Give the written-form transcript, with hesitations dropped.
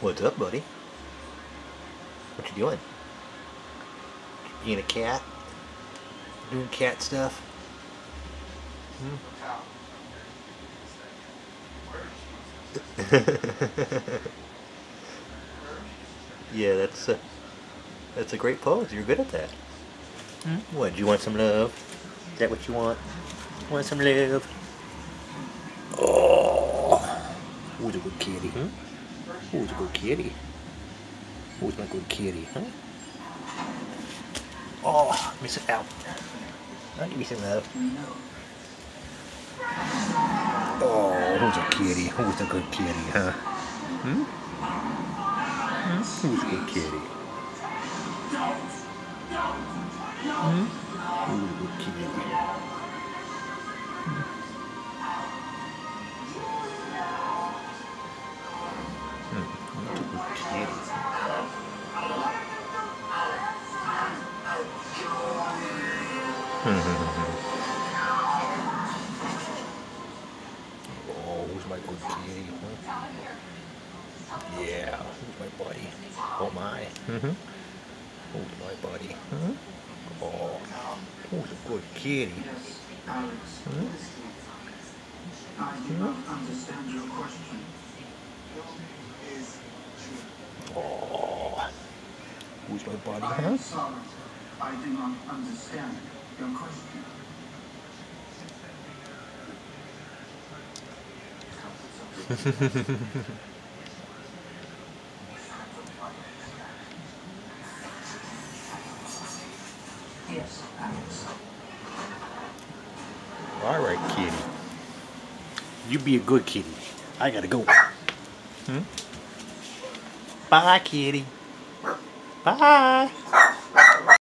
What's up, buddy? What you doing? Being a cat? Doing cat stuff? Hmm? Yeah, that's a great pose. You're good at that. Hmm? What? Do you want some love? Is that what you want? Want some love? Oh, who's a good kitty? Huh? Who's a good kitty? Who's my good kitty? Huh? Oh, miss it out. I'll give you some love. Oh, who's a kitty? Who's a good kitty, huh? Hmm? Hmm? Who's a good kitty? Hmm? Who's a good kitty? Hmm? Who's a good kitty? Oh, who's my good kitty? Huh? Yeah, who's my buddy? Oh my. Who's my buddy? Huh? Oh, who's a good kitty? Huh? Oh, who's my buddy? Huh? I do not understand your question. Yes, Alex. All right, kitty. You be a good kitty. I gotta go. Bye, kitty. Bye.